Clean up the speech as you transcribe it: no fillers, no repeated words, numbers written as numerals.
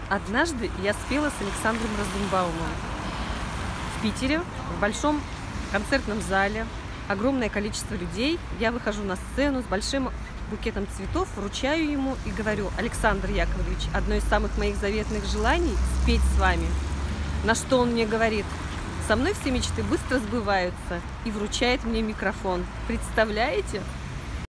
Однажды я спела с Александром Розенбаумом в Питере, в большом концертном зале. Огромное количество людей. Я выхожу на сцену с большим букетом цветов, вручаю ему и говорю: Александр Яковлевич, одно из самых моих заветных желаний – спеть с вами. На что он мне говорит: со мной все мечты быстро сбываются, и вручает мне микрофон. Представляете?